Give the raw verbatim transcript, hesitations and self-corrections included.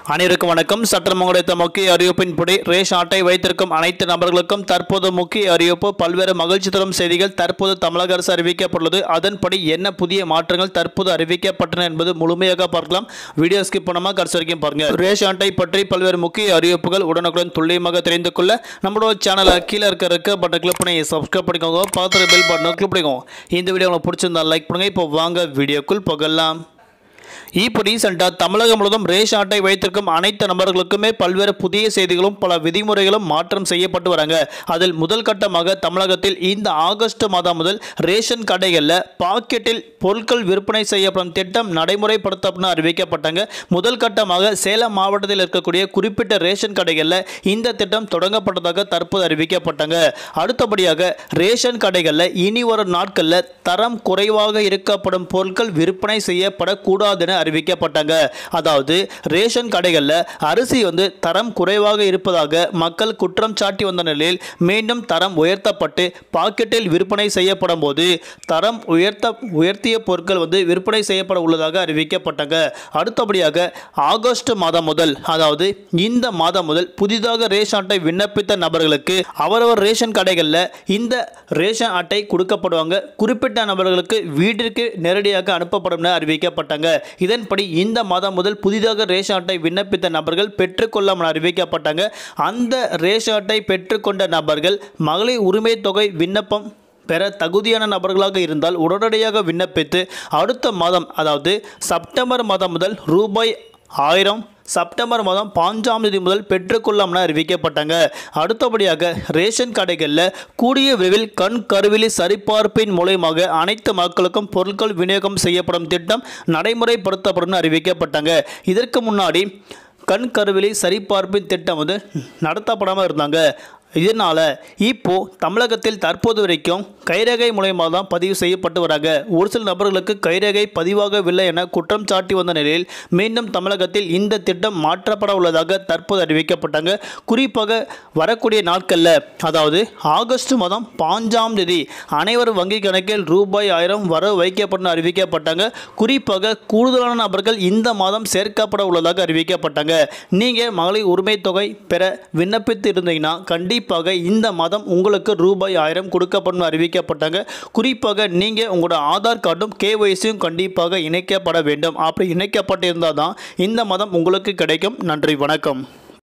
அனைவருக்கும் வணக்கம். சற்றம் கிடைத்த முக்கிய அறிவிப்பின்படி ரேஷன் அட்டை வைத்திருக்கும் அனைத்து நபர்களுக்கும் தற்போது முக்கிய அறிவிப்பு. பல்வேறு மகிழ்ச்சி தரும் செய்திகள் தற்போது தமிழக அரசு அறிவிக்கப்பட்டுள்ளது. அதன்படி என்ன புதிய மாற்றங்கள் தற்போது அறிவிக்கப்பட்டன என்பது முழுமையாக பார்க்கலாம். வீடியோ ஸ்கிப் பண்ணாம கடைசி வரைக்கும் பாருங்க. ரேஷன் அட்டை பற்றி பல்வேறு முக்கிய அறிவிப்புகள் உடனுக்குடன் துல்லியமாக தெரிந்து கொள்ள நம்மளோட சேனலை கீழே இருக்க இருக்க பட்டன் கிளிக் பண்ணி சப்ஸ்கிரைப் பண்ணிக்கோங்க. பார்த்து பெல் பட்டனை கிளிக் பண்ணிக்கோங்க. இந்த வீடியோ உங்களுக்கு பிடிச்சிருந்தா லைக் பண்ணுங்க. இப்போ வாங்க வீடியோக்குள் போகலாம். இப்போ ரீசெண்டாக தமிழகம் முழுவதும் ரேஷன் அட்டை வைத்திருக்கும் அனைத்து நபர்களுக்குமே பல்வேறு புதிய செய்திகளும் பல விதிமுறைகளும் மாற்றம் செய்யப்பட்டு வராங்க. அதில் முதல் கட்டமாக தமிழகத்தில் இந்த ஆகஸ்ட் மாதம் முதல் ரேஷன் கடைகளில் பாக்கெட்டில் பொருட்கள் விற்பனை செய்யப்படும் திட்டம் நடைமுறைப்படுத்தப்படும் அறிவிக்கப்பட்டாங்க. முதல் கட்டமாக சேலம் மாவட்டத்தில் இருக்கக்கூடிய குறிப்பிட்ட ரேஷன் கடைகளில் இந்த திட்டம் தொடங்கப்பட்டதாக தற்போது அறிவிக்கப்பட்டாங்க. அடுத்தபடியாக ரேஷன் கடைகளில் இனி வரும் நாட்களில் தரம் குறைவாக இருக்கப்படும் பொருட்கள் விற்பனை செய்யப்படக்கூடாது அறிவிக்கப்பட்டாங்க. அதாவது ரேஷன் கடைகளில் அரிசி வந்து தரம் குறைவாக இருப்பதாக மக்கள் குற்றம் சாட்டி வந்த நிலையில் மீண்டும் தரம் உயர்த்தப்பட்டு பாக்கெட்டில் விற்பனை செய்யப்படும் போது தரம் உயர்த்த உயர்த்திய பொருட்கள் வந்து விற்பனை செய்யப்பட உள்ளதாக அறிவிக்கப்பட்டாங்க. அடுத்தபடியாக ஆகஸ்ட் மாதம் முதல் அதாவது இந்த மாதம் முதல் புதிதாக ரேஷன் அட்டை விண்ணப்பித்த நபர்களுக்கு அவரவர் ரேஷன் கடைகளில் இந்த ரேஷன் அட்டை கொடுக்கப்படுவாங்க. குறிப்பிட்ட நபர்களுக்கு வீட்டிற்கு நேரடியாக அனுப்பப்படும் என அறிவிக்கப்பட்டாங்க. இதன்படி இந்த மாதம் முதல் புதிதாக ரேஷன் அட்டை விண்ணப்பித்த நபர்கள் பெற்றுக்கொள்ளாமல் அறிவிக்கப்பட்டாங்க. அந்த ரேஷன் அட்டை பெற்றுக்கொண்ட நபர்கள் மகளிர் உரிமை தொகை விண்ணப்பம் பெற தகுதியான நபர்களாக இருந்தால் உடனடியாக விண்ணப்பித்து அடுத்த மாதம் அதாவது செப்டம்பர் மாதம் முதல் ரூபாய் ஆயிரம் செப்டம்பர் மாதம் பாஞ்சாம் தேதி முதல் பெற்றுக்கொள்ளாமல் அறிவிக்கப்பட்டாங்க. அடுத்தபடியாக ரேஷன் கடைகளில் கூடிய விரைவில் கண் கருவிழி சரிபார்ப்பின் மூலமாக அனைத்து மக்களுக்கும் பொருட்கள் விநியோகம் செய்யப்படும் திட்டம் நடைமுறைப்படுத்தப்படும் அறிவிக்கப்பட்டாங்க. இதற்கு முன்னாடி கண் கருவிழி சரிபார்ப்பின் திட்டம் வந்து நடத்தப்படாமல் இருந்தாங்க. இதனால் இப்போது தமிழகத்தில் தற்போது வரைக்கும் கைரேகை மூலயமா தான் பதிவு செய்யப்பட்டு வராங்க. ஒரு சில நபர்களுக்கு கைரேகை பதிவாகவில்லை என குற்றம் சாட்டி வந்த நிலையில் மீண்டும் தமிழகத்தில் இந்த திட்டம் மாற்றப்பட உள்ளதாக தற்போது அறிவிக்கப்பட்டாங்க. குறிப்பாக வரக்கூடிய நாட்களில் அதாவது ஆகஸ்ட் மாதம் பாஞ்சாம் தேதி அனைவரும் வங்கி கணக்கில் ரூபாய் ஆயிரம் வர வைக்கப்படும் அறிவிக்கப்பட்டாங்க. குறிப்பாக கூடுதலான நபர்கள் இந்த மாதம் சேர்க்கப்பட உள்ளதாக அறிவிக்கப்பட்டாங்க. நீங்கள் மகளிர் உரிமை தொகை பெற விண்ணப்பித்து இருந்தீங்கன்னா கண்டிப்பாக இந்த மாதம் உங்களுக்கு ரூபாய் ஆயிரம் கொடுக்கப்படும் அறிவிக்கப்பட்டாங்க. குறிப்பாக நீங்கள் உங்களோட ஆதார் கார்டும் கேஒய்சியும் கண்டிப்பாக இணைக்கப்பட வேண்டும். அப்படி இணைக்கப்பட்டிருந்தால் தான் இந்த மாதம் உங்களுக்கு கிடைக்கும். நன்றி, வணக்கம்.